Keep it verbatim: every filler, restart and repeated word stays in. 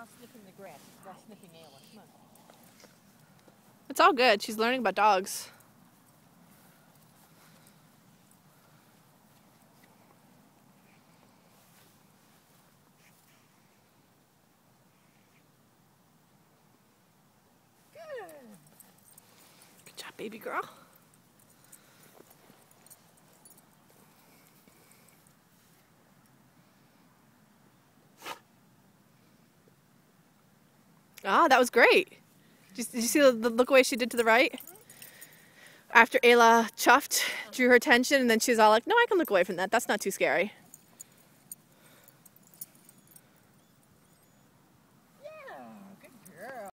now sniffing the grass. She's now sniffing Ayla. Come on. It's all good. She's learning about dogs. Good. Good job, baby girl. Ah, that was great. Did you, did you see the, the look away she did to the right? After Ayla chuffed, drew her attention, and then she was all like, no, I can look away from that. That's not too scary.